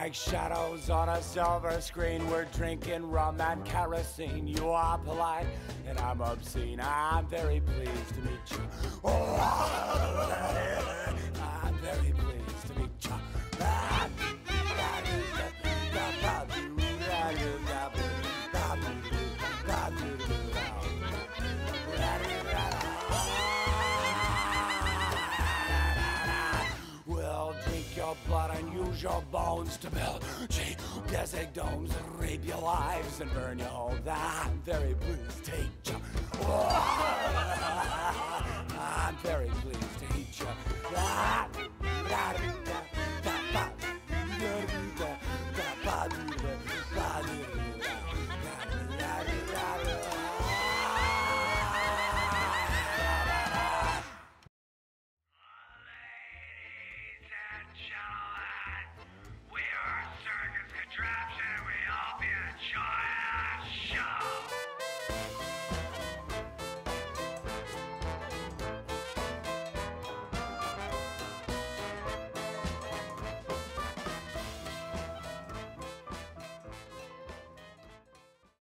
like shadows on a silver screen. We're drinking rum and kerosene. You are polite and I'm obscene. I'm very pleased to meet you. I'm very pleased to meet you. We'll drink your blood and use your bones to build geodesic domes, rape your lives and burn your homes. I'm very pleased. Take